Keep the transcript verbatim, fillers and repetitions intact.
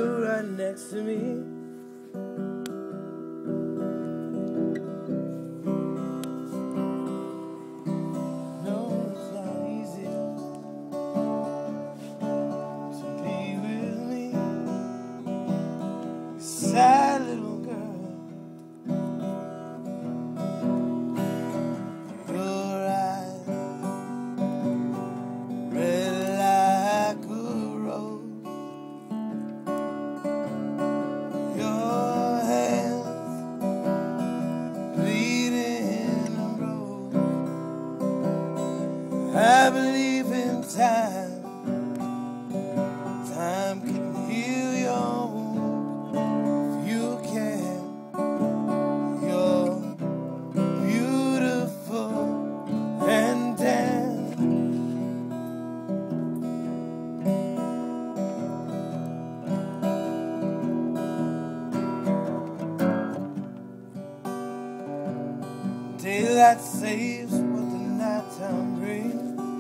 you right next to me. No, it's not easy to be with me, sad little girl. Your eyes red like a rose, your hands bleeding a rose. I believe in time, time can heal your wounds if you can. You're beautiful and damn. Daylight saves what the nighttime brings.